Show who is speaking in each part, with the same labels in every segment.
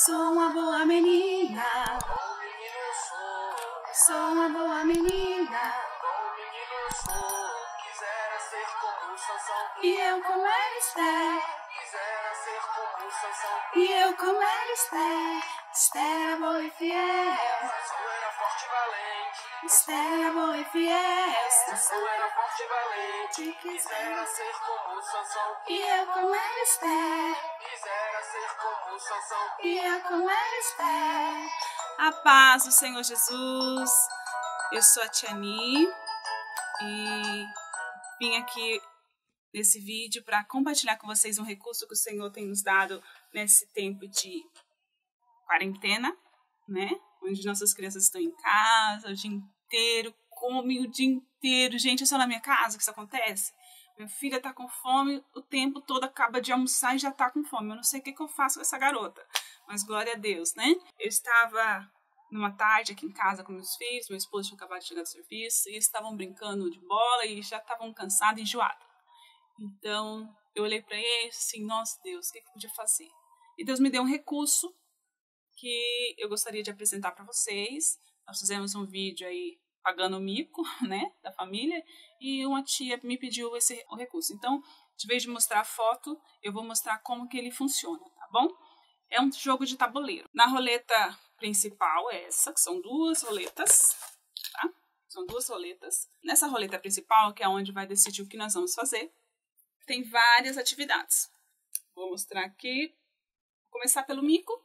Speaker 1: Sou uma boa menina.
Speaker 2: Bom menino eu sou.
Speaker 1: Sou uma boa menina.
Speaker 2: Bom menino eu sou. Quisera ser como Sansão.
Speaker 1: E eu como ela Esther.
Speaker 2: Quisera ser como Sansão.
Speaker 1: E eu como ela Esther. Esther era boa e fiel.
Speaker 2: Sansão era forte e valente.
Speaker 1: Esther era boa e fiel.
Speaker 2: Sansão era forte e valente. Quisera ser como Sansão.
Speaker 1: E eu como ela Esther.
Speaker 2: Quisera ser como Sansão.
Speaker 1: E eu como ela Esther. A paz do Senhor Jesus. Eu sou a Tiani e vim aqui nesse vídeo para compartilhar com vocês um recurso que o Senhor tem nos dado nesse tempo de quarentena, né? Onde nossas crianças estão em casa o dia inteiro, comem o dia inteiro. Gente, é só na minha casa que isso acontece? Minha filha tá com fome o tempo todo, acaba de almoçar e já tá com fome. Eu não sei o que eu faço com essa garota, mas glória a Deus, né? Eu estava numa tarde aqui em casa com meus filhos, meu esposo tinha acabado de chegar do serviço, e eles estavam brincando de bola e já estavam cansados e enjoados. Então, eu olhei para eles assim, nossa Deus, o que eu podia fazer? E Deus me deu um recurso que eu gostaria de apresentar para vocês. Nós fizemos um vídeo aí pagando o mico, né, da família, e uma tia me pediu o recurso. Então, de vez de mostrar a foto, eu vou mostrar como que ele funciona, tá bom? É um jogo de tabuleiro. Na roleta principal é essa, que são duas roletas, tá? São duas roletas. Nessa roleta principal, que é onde vai decidir o que nós vamos fazer, tem várias atividades. Vou mostrar aqui. Vou começar pelo mico.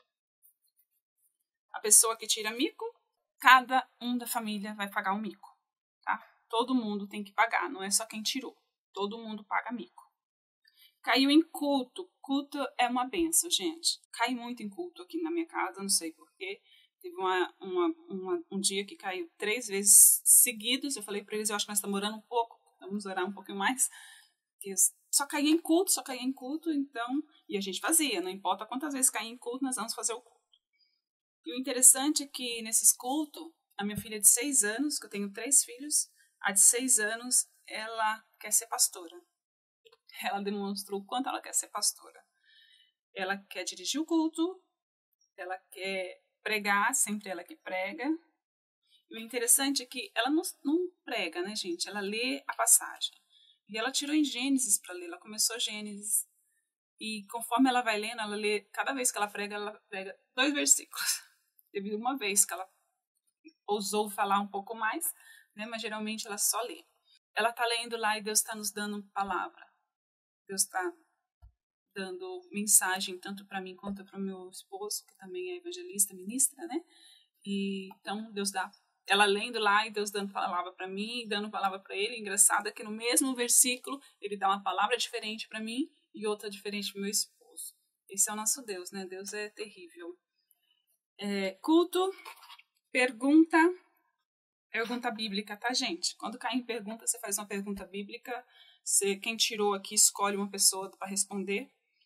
Speaker 1: A pessoa que tira mico, cada um da família vai pagar um mico, tá? Todo mundo tem que pagar, não é só quem tirou. Todo mundo paga mico. Caiu em culto. Culto é uma benção, gente. Cai muito em culto aqui na minha casa, não sei porquê. Teve um dia que caiu 3 vezes seguidos. Eu falei para eles, eu acho que nós estamos orando um pouco, vamos orar um pouquinho mais. Só caía em culto, então... E a gente fazia, não importa quantas vezes caía em culto, nós vamos fazer o culto. E o interessante é que nesses cultos, a minha filha de 6 anos, que eu tenho 3 filhos, a de 6 anos, ela quer ser pastora. Ela demonstrou o quanto ela quer ser pastora. Ela quer dirigir o culto, ela quer pregar, sempre ela que prega. E o interessante é que ela não prega, né, gente? Ela lê a passagem. E ela tirou em Gênesis para ler, ela começou Gênesis. E conforme ela vai lendo, ela lê, cada vez que ela prega 2 versículos. Teve uma vez que ela ousou falar um pouco mais, né, mas geralmente ela só lê. Ela está lendo lá e Deus está nos dando palavra. Deus está dando mensagem tanto para mim quanto para o meu esposo, que também é evangelista, ministra, né? E então Deus dá, ela lendo lá e Deus dando palavra para mim, dando palavra para ele. Engraçado é que no mesmo versículo ele dá uma palavra diferente para mim e outra diferente para meu esposo. Esse é o nosso Deus, né? Deus é terrível. Culto, pergunta bíblica, tá, gente? Quando cai em pergunta, você faz uma pergunta bíblica. Quem tirou aqui escolhe uma pessoa para responder.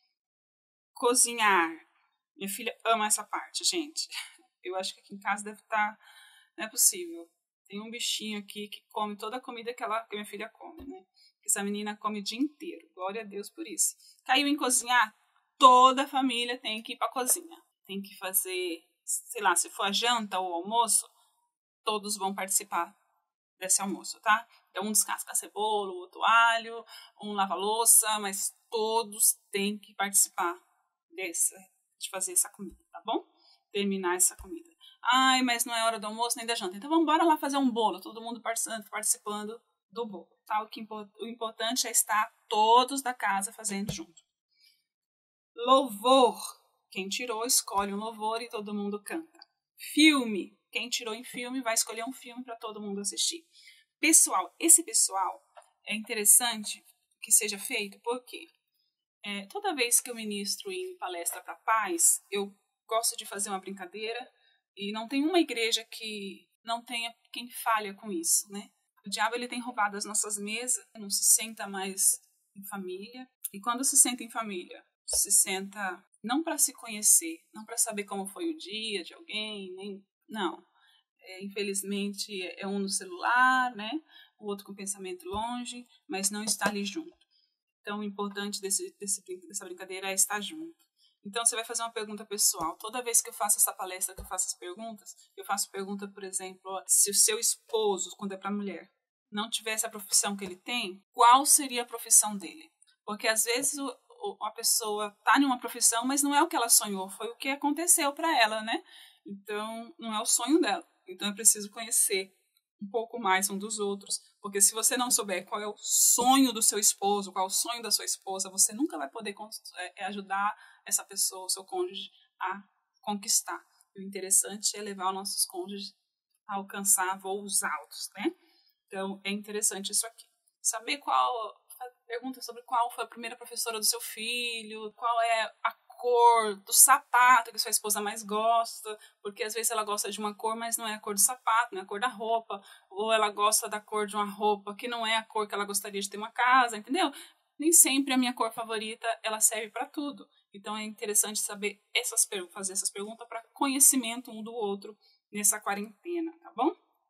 Speaker 1: Cozinhar. Minha filha ama essa parte, gente. Eu acho que aqui em casa deve estar... Não é possível. Tem um bichinho aqui que come toda a comida que minha filha come, né? Essa menina come o dia inteiro. Glória a Deus por isso. Caiu em cozinhar? Toda a família tem que ir para a cozinha. Tem que fazer, sei lá, se for a janta ou o almoço, todos vão participar desse almoço, tá? Então, um descasca a cebola, o outro alho, um lava a louça, mas todos têm que participar de fazer essa comida, tá bom? Terminar essa comida. Ai, mas não é hora do almoço nem da janta. Então, vamos embora lá fazer um bolo, todo mundo participando do bolo, tá? O importante é estar todos da casa fazendo junto. Louvor. Quem tirou, escolhe um louvor e todo mundo canta. Filme. Quem tirou em filme vai escolher um filme para todo mundo assistir. Esse pessoal é interessante que seja feito porque toda vez que eu ministro em palestra para pais, eu gosto de fazer uma brincadeira e não tem uma igreja que não tenha quem falha com isso, né? O diabo ele tem roubado as nossas mesas, não se senta mais em família. E quando se senta em família, se senta não para se conhecer, não para saber como foi o dia de alguém, não. Infelizmente, é um no celular, né? O outro com o pensamento longe, mas não está ali junto. Então, o importante dessa brincadeira é estar junto. Então, você vai fazer uma pergunta pessoal. Toda vez que eu faço essa palestra, que eu faço as perguntas, eu faço pergunta, por exemplo, se o seu esposo, quando é para mulher, não tivesse a profissão que ele tem, qual seria a profissão dele? Porque, às vezes, a pessoa está em uma profissão, mas não é o que ela sonhou, foi o que aconteceu para ela, né? Então, não é o sonho dela. Então, é preciso conhecer um pouco mais um dos outros, porque se você não souber qual é o sonho do seu esposo, qual é o sonho da sua esposa, você nunca vai poder ajudar essa pessoa, o seu cônjuge, a conquistar. E o interessante é levar os nossos cônjuges a alcançar voos altos, né? Então, é interessante isso aqui. Saber pergunta sobre qual foi a primeira professora do seu filho, qual é a cor do sapato que sua esposa mais gosta, porque às vezes ela gosta de uma cor, mas não é a cor do sapato, não é a cor da roupa, ou ela gosta da cor de uma roupa que não é a cor que ela gostaria de ter uma casa, entendeu? Nem sempre a minha cor favorita, ela serve para tudo. Então é interessante saber fazer essas perguntas para conhecimento um do outro nessa quarentena, tá bom?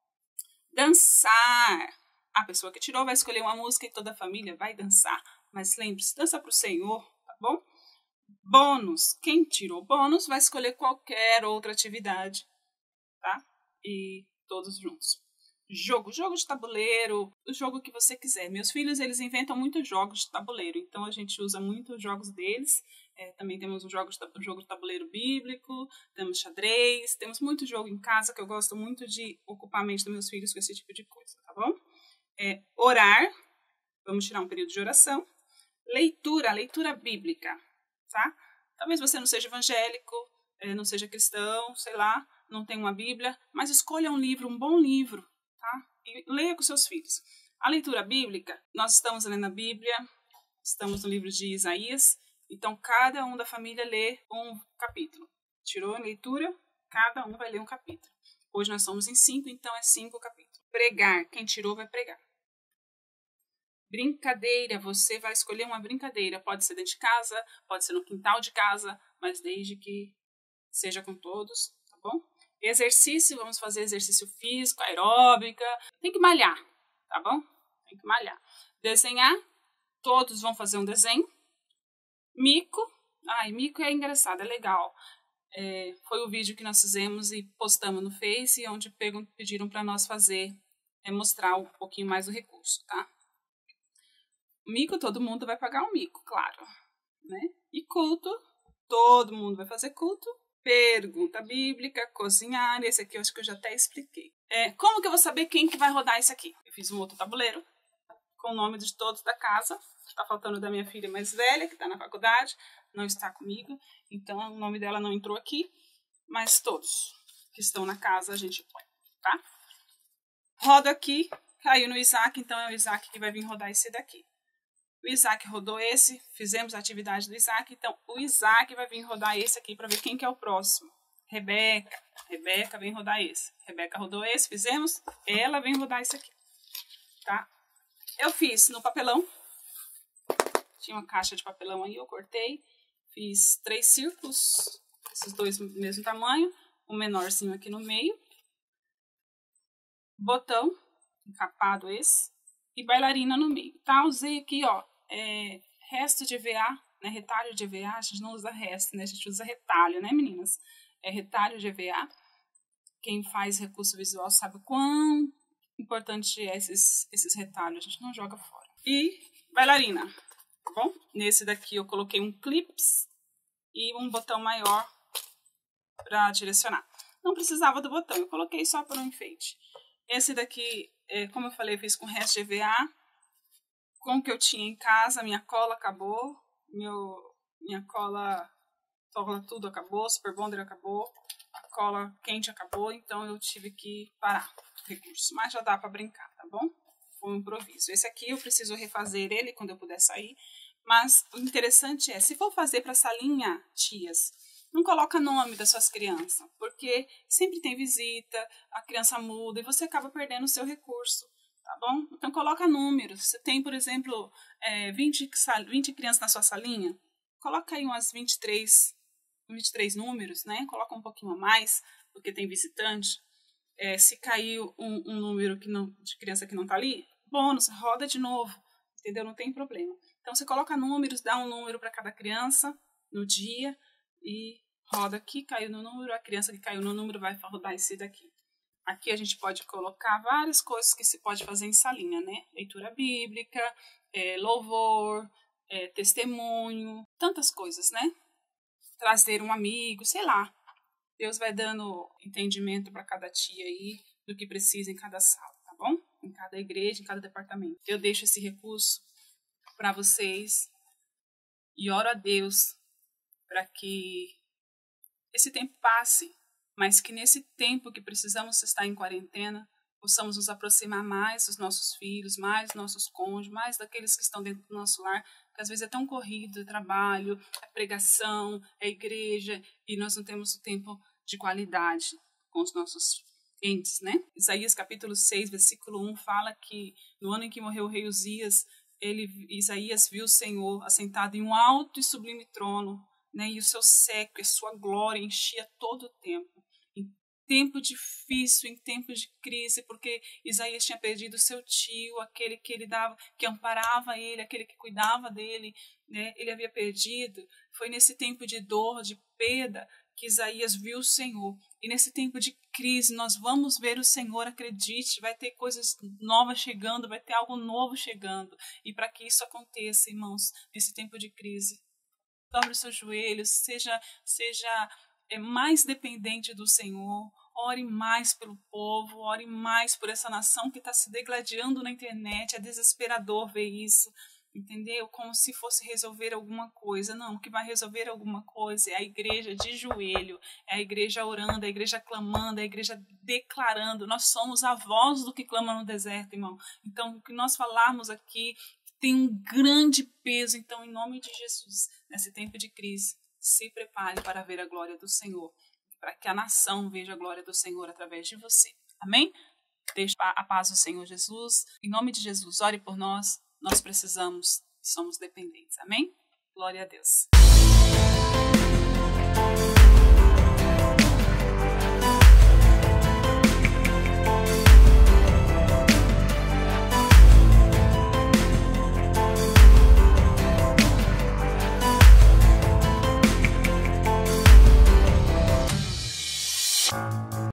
Speaker 1: Dançar. A pessoa que tirou vai escolher uma música e toda a família vai dançar. Mas lembre-se, dança para o Senhor, tá bom? Bônus. Quem tirou bônus vai escolher qualquer outra atividade, tá? E todos juntos. Jogo de tabuleiro, o jogo que você quiser. Meus filhos, eles inventam muitos jogos de tabuleiro, então a gente usa muito os jogos deles. Também temos um jogo de tabuleiro bíblico, temos xadrez, temos muito jogo em casa que eu gosto muito de ocupar a mente dos meus filhos com esse tipo de coisa, tá bom? Orar, vamos tirar um período de oração. Leitura bíblica, tá? Talvez você não seja evangélico, não seja cristão, sei lá, não tenha uma Bíblia, mas escolha um livro, um bom livro, tá? E leia com seus filhos. A leitura bíblica, nós estamos lendo a Bíblia, estamos no livro de Isaías, então cada um da família lê um capítulo. Tirou a leitura, cada um vai ler um capítulo. Hoje nós somos em 5, então é 5 capítulos. Pregar, quem tirou vai pregar. Brincadeira, você vai escolher uma brincadeira. Pode ser dentro de casa, pode ser no quintal de casa, mas desde que seja com todos, tá bom? Exercício, vamos fazer exercício físico, aeróbica. Tem que malhar, tá bom? Tem que malhar. Desenhar, todos vão fazer um desenho. Mico, mico é engraçado, é legal. Foi o vídeo que nós fizemos e postamos no Face, onde pediram para nós mostrar um pouquinho mais do recurso, tá? Mico, todo mundo vai pagar um mico, claro, né? E culto, todo mundo vai fazer culto. Pergunta bíblica, cozinhar, esse aqui eu acho que eu já até expliquei. Como que eu vou saber quem que vai rodar isso aqui? Eu fiz um outro tabuleiro com o nome de todos da casa. Está faltando da minha filha mais velha, que está na faculdade, não está comigo, então o nome dela não entrou aqui, mas todos que estão na casa a gente põe, tá? Roda aqui, caiu no Isaac, então é o Isaac que vai vir rodar esse daqui. O Isaac rodou esse, fizemos a atividade do Isaac, então o Isaac vai vir rodar esse aqui para ver quem que é o próximo. Rebeca vem rodar esse. Rebeca rodou esse, fizemos, ela vem rodar esse aqui, tá? Eu fiz no papelão, tinha uma caixa de papelão aí, eu cortei, fiz 3 círculos, esses dois do mesmo tamanho, um menorzinho aqui no meio, botão, encapado esse, e bailarina no meio, tá? Usei aqui, ó, resto de EVA, né, retalho de EVA, a gente não usa resto, né, a gente usa retalho, né, meninas? É retalho de EVA, quem faz recurso visual sabe o quão importante é esses retalhos, a gente não joga fora. E bailarina, tá bom? Nesse daqui eu coloquei um clips e um botão maior para direcionar. Não precisava do botão, eu coloquei só para um enfeite. Esse daqui, como eu falei, eu fiz com resto de EVA, com o que eu tinha em casa, minha cola acabou, minha cola tudo acabou, Super Bonder acabou, a cola quente acabou, então eu tive que parar o recurso. Mas já dá para brincar, tá bom? Foi um improviso. Esse aqui eu preciso refazer ele quando eu puder sair, mas o interessante é, se for fazer para salinha, tias, não coloca nome das suas crianças, porque sempre tem visita, a criança muda e você acaba perdendo o seu recurso, tá bom? Então coloca números. Você tem, por exemplo, 20 crianças na sua salinha, coloca aí umas 23 números, né? Coloca um pouquinho a mais, porque tem visitante. Se caiu um número de criança que não tá ali, bônus, roda de novo, entendeu? Não tem problema. Então você coloca números, dá um número para cada criança no dia, e roda aqui, caiu no número, a criança que caiu no número vai rodar esse daqui. Aqui a gente pode colocar várias coisas que se pode fazer em salinha, né? Leitura bíblica, louvor, testemunho, tantas coisas, né? Trazer um amigo, sei lá. Deus vai dando entendimento para cada tia aí do que precisa em cada sala, tá bom? Em cada igreja, em cada departamento. Eu deixo esse recurso para vocês e oro a Deus para que esse tempo passe, mas que nesse tempo que precisamos estar em quarentena, possamos nos aproximar mais dos nossos filhos, mais dos nossos cônjuges, mais daqueles que estão dentro do nosso lar, que às vezes é tão corrido, trabalho, a pregação, a igreja, e nós não temos o tempo de qualidade com os nossos entes, né? Isaías capítulo 6, versículo 1, fala que no ano em que morreu o rei Uzias, Isaías viu o Senhor assentado em um alto e sublime trono, né? E o seu séquio, a sua glória enchia todo o templo. Tempo difícil, em tempos de crise, porque Isaías tinha perdido seu tio, aquele que ele dava, que amparava ele, aquele que cuidava dele, né? Ele havia perdido. Foi nesse tempo de dor, de perda, que Isaías viu o Senhor. E nesse tempo de crise, nós vamos ver o Senhor, acredite, vai ter coisas novas chegando, vai ter algo novo chegando. E para que isso aconteça, irmãos, nesse tempo de crise, dobre os seus joelhos, seja mais dependente do Senhor, ore mais pelo povo, ore mais por essa nação que está se degladiando na internet. É desesperador ver isso, entendeu? Como se fosse resolver alguma coisa. Não, o que vai resolver alguma coisa é a igreja de joelho, é a igreja orando, é a igreja clamando, é a igreja declarando. Nós somos a voz do que clama no deserto, irmão. Então, o que nós falarmos aqui tem um grande peso. Então, em nome de Jesus, nesse tempo de crise, se prepare para ver a glória do Senhor, para que a nação veja a glória do Senhor através de você. Amém? Deixe a paz do Senhor Jesus. Em nome de Jesus, ore por nós. Nós precisamos e somos dependentes. Amém? Glória a Deus.